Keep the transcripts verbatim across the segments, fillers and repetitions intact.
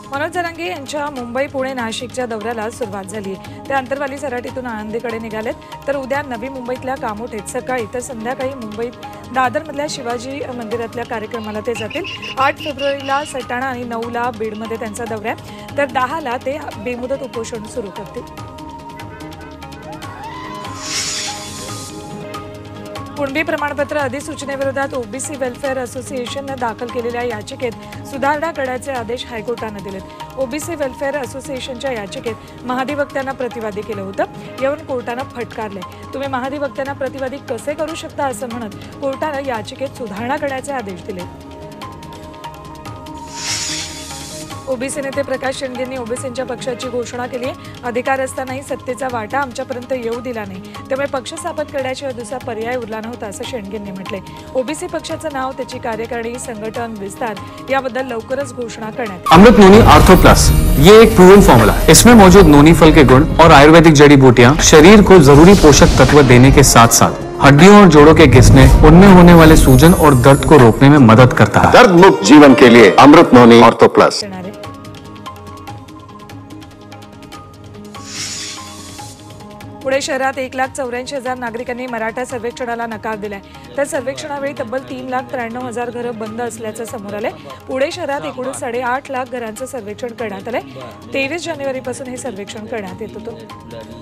मनोज जरांगे यांच्या मुंबई पुणे नाशिकच्या दौऱ्याला सुरुवात झाली आहे। ते अंतरवाली सराटीतून आळंदीकडे निघालेत तर उद्या नवी मुंबईतल्या कामोठेत सकाळी तर संध्याकाळी मुंबईत दादरमधल्या शिवाजी मंदिरातल्या कार्यक्रमाला ते जातील। आठ फेब्रुवारीला सटाणा आणि नऊ ला बीडमध्ये त्यांचा दौरा आहे तर दहा ला ते बेमुदत उपोषण सुरू करतील। कुणबी प्रमाणपत्र अधिसूचनेविरोधात ओबीसी वेलफेअर असोसिएशनने दाखल केलेल्या याचिकेत सुधारणा करण्याचे आदेश हायकोर्टाने दिलेत। ओबीसी वेलफेअर असोसिएशनच्या याचिकेत महाधिवक्त्यांना प्रतिवादी केलं होतं, यावरून कोर्टाने फटकारले। तुम्ही महाधिवक्त्यांना प्रतिवादी कसे करू शकता असं म्हणत कोर्टाने याचिकेत सुधारणा करण्याचे आदेश दिले। ओबीसी नेते प्रकाश शेंडेंनी ओबीसींच्या पक्षाची घोषणा केली आहे। अधिकार असतानाही सत्तेचा वाटा आमच्यापर्यंत येऊ दिला नाही, त्यामुळे पक्ष स्थापन करण्याशिवाय दुसरा पर्याय उरला नव्हता असं शेंडेंनी म्हटले। ओबीसी पक्षाचं नाव, त्याची कार्यकारिणी, संघटन, विस्तार याबद्दल लवकरच घोषणा करण्यात। अमृत नोनी आर्थो प्लस ये एक प्रूवन फॉर्मूला है। इसमें मौजूद नोनी फल के गुण और आयुर्वेदिक जड़ी बूटियां शरीर को जरूरी पोषक तत्व देने के साथ साथ हड्डियों और जोड़ों के घिसने, उनमें होने वाले सूजन और दर्द को रोकने में मदद करता है। दर्द मुक्त जीवन के लिए अमृत नोनी आर्थो प्लस। पुणे शहरात एक लाख चौऱ्याऐंशी हजार नागरिकांनी मराठा सर्वेक्षणाला नकार दिलाय तर सर्वेक्षणावेळी तब्बल तीन लाख त्र्याण्णव हजार घरं बंद असल्याचं समोर आलंय। पुणे शहरात एकूण साडेआठ लाख घरांचं सर्वेक्षण करण्यात आलंय। तेवीस जानेवारीपासून हे सर्वेक्षण करण्यात येत होतं।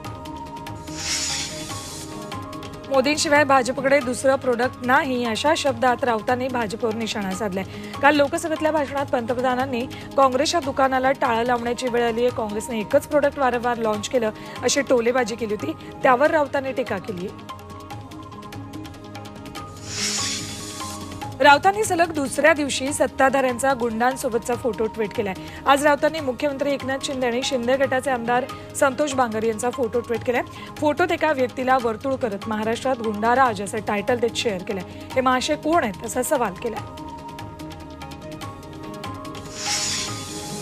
मोदींशिवाय भाजपकडे दुसरं प्रोडक्ट नाही अशा शब्दात राऊतांनी भाजपवर निशाणा साधलाय। काल लोकसभेतल्या भाषणात पंतप्रधानांनी काँग्रेसच्या दुकानाला टाळं लावण्याची वेळ आली आहे, काँग्रेसने एकच प्रोडक्ट वारंवार लॉन्च केलं अशी टोलेबाजी केली होती, त्यावर राऊतांनी टीका केली आहे। राऊतांनी सलग दुसऱ्या दिवशी सत्ताधाऱ्यांचा गुंडांसोबतचा फोटो ट्विट केलाय। आज राऊतांनी मुख्यमंत्री एकनाथ शिंदे आणि शिंदे गटाचे आमदार संतोष बांगर यांचा फोटो ट्विट केलाय। फोटोत एका व्यक्तीला वर्तुळ करत महाराष्ट्रात गुंडाराज असं टायटल देत शेअर केलंय। हे महाशय कोण आहेत असा सवाल केलाय।